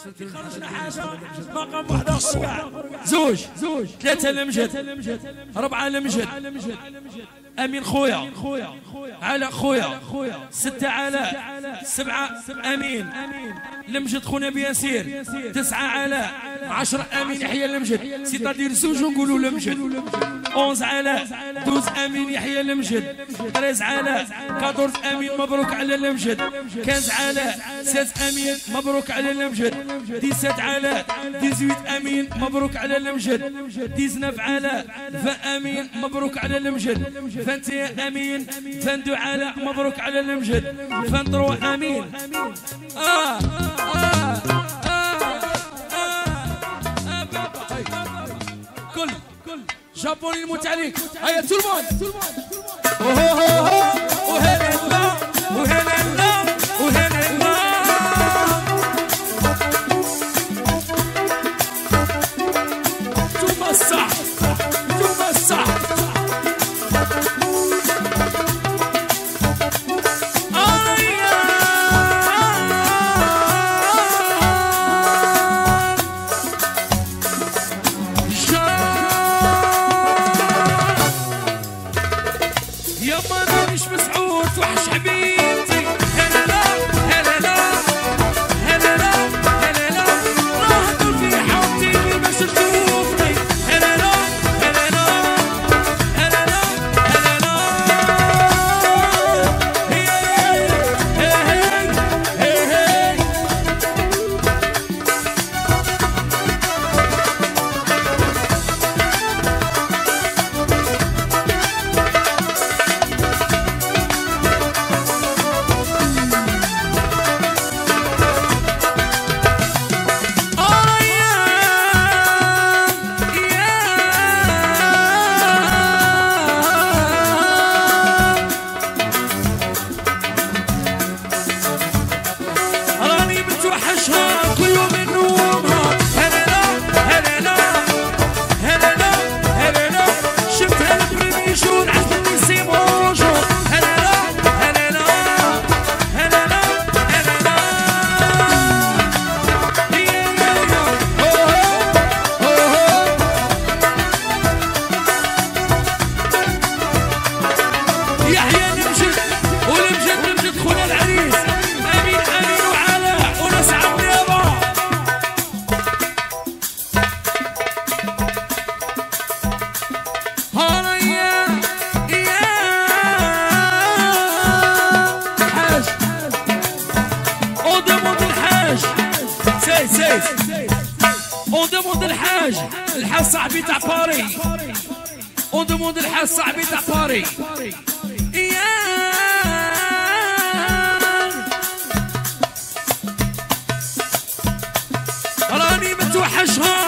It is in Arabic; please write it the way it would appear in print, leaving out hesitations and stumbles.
خرجنا حاجه مقام واحد اخر كاع زوج ثلاثه لمجد اربعه لمجد امين خويا علاء خويا سته علاء سبعه امين لمجد خونا بياسير تسعه علاء 10 امين يحيى لمجد سيتادير زوج نقولوا لمجد 11 علاء 12 امين يحيى لمجد 13 علاء 14 امين مبروك على لمجد 15 علاء 16 امين مبروك على لمجد 17 علاء 18 امين مبروك على لمجد 19 علاء 20 امين مبروك على لمجد 21 امين 22 علاء مبروك على لمجد 23 امين كل جابوني المتعليق هيا تو الموند وهلا On demande الحاج صاحبي تاع باري On demande الحاج صاحبي تاع باري راني متوحشها